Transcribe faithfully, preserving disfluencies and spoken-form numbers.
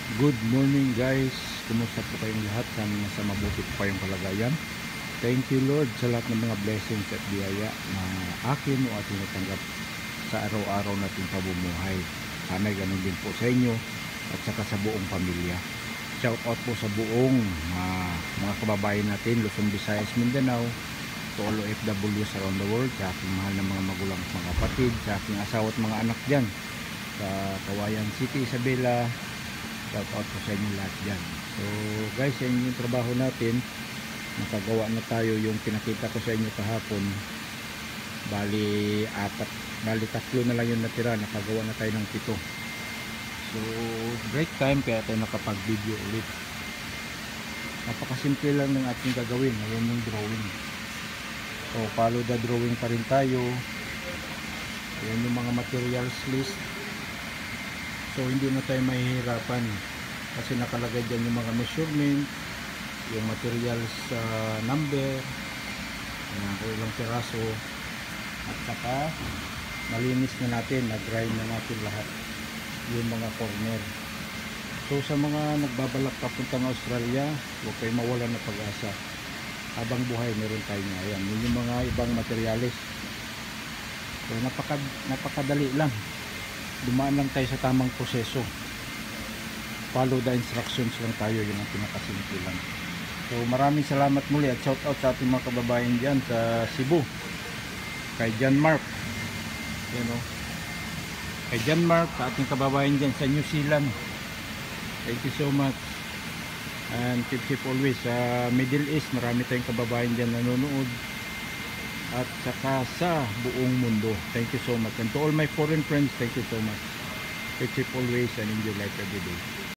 Good morning guys, kumusta po kayong lahat? Sana nasa mabuti po kayong kalagayan. Thank you Lord sa lahat ng mga blessings at biyaya na akin o ating natanggap sa araw-araw nating pamumuhay. Sana ganun din po sa inyo at saka sa buong pamilya. Shout out po sa buong uh, mga kababayan natin, Luzon, Visayas, Mindanao, to all O F Ws around the world, sa aking mahal na mga magulang at mga kapatid, sa aking asawa at mga anak dyan sa Kawayan City, Isabela. Shout out po sa inyo lahat dyan. So guys, yan yung trabaho natin. Nakagawa na tayo yung pinakita ko sa inyo kahapon. Bali apat, bali tatlo na lang yung natira. Nakagawa na tayo ng pito. So break time kaya tayo nakapag video ulit. Napakasimple lang ng ating gagawin. Ayan yung drawing. So follow the drawing pa rin tayo. Ayan yung mga materials list. So hindi na tayo mahihirapan kasi nakalagay dyan yung mga measurement, yung materials uh, number, yung ilang piraso, at saka malinis na natin, nag-grind na natin lahat yung mga corner. So sa mga nagbabalak papuntang Australia, huwag kayo mawalan ng pag-asa. Habang buhay meron tayo nga. Ayan, yun yung mga ibang materials. So napaka, napakadali lang. Dumaan lang tayo sa tamang proseso. Follow the instructions lang tayo, yun ang pinakasimple lang. So maraming salamat muli at shout out sa ating mga kababayan dyan sa Cebu, kay John Mark, you know, kay John Mark, sa ating kababayan dyan sa New Zealand, thank you so much. And keep safe always. Sa Middle East, marami tayong kababayan dyan nanonood, at saka sa buong mundo. Thank you so much. And to all my foreign friends, thank you so much. Keep safe always and enjoy life every day.